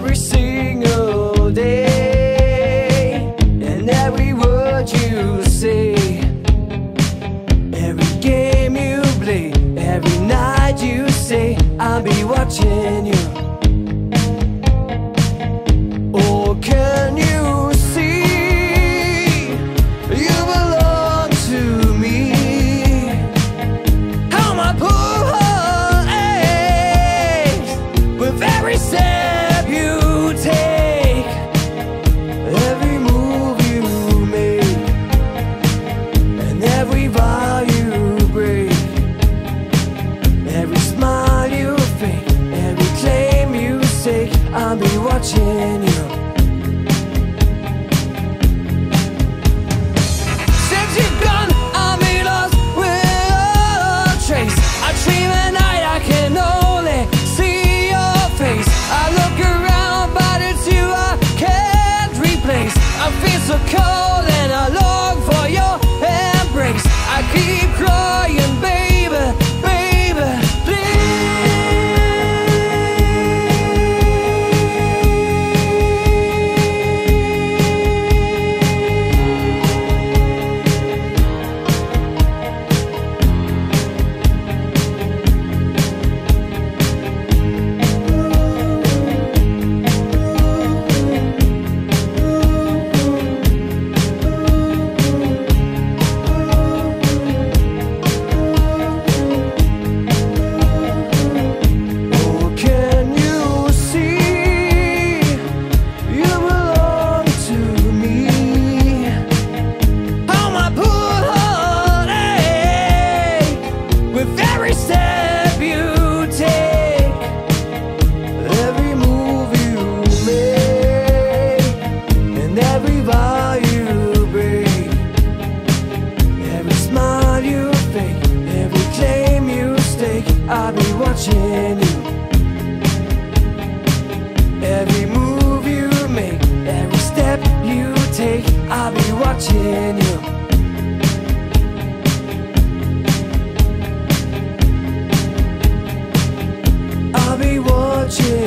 every single day, and every word you say, every game you play, every night you say, I'll be watching you. Oh, can you see you belong to me? How my poor heart aches with every step you take, every move you make, and every vow you break, every smile you fake, every claim you stake. I'll be watching you. I feel so cold and I long for your embrace. I keep crying, baby, baby, I'll be watching you. Every move you make, every step you take, I'll be watching you. I'll be watching